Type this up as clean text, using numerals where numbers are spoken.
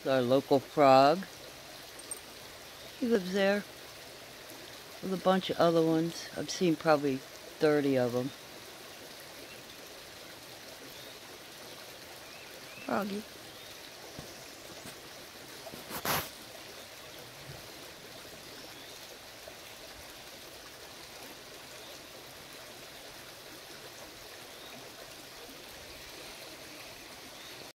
Our local frog. He lives there with a bunch of other ones. I've seen probably 30 of them. Froggy.